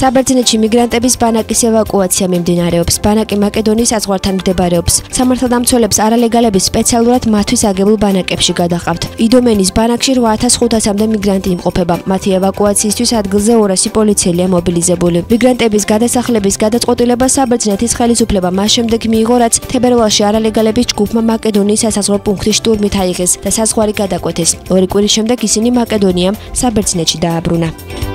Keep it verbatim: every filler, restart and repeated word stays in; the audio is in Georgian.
საბერძნეთში მიგრანტების ბანაკის ევაკუაცია მიმდინარეობს. ბანაკი მაკედონიის საზღვართან მდებარეობს. სამართალდამცველებს არალეგალების სპეციალურად მათთვის აგებულ ბანაკებში გადაჰყავთ. იდომენის ბანაკში რვა ათას ხუთასამდე მიგრანტი იმყოფება. მათი ევაკუაციისთვის ადგილზე ორასი პოლიციელია მობილიზებული. მიგრანტების გადასახლების გადაწყვეტილება საბერძნეთის ხელისუფლებამ მას შემდეგ მიიღო, რაც თებერვალში არალეგალების ჯგუფმა მაკედონიის სასაზღვრო პუნქტი შტურმით აიღეს და საზღვარი გადაკვეთეს. ორი კვირის შემდეგ ისინი მაკედონიამ საბერძნეთში დააბრუნა.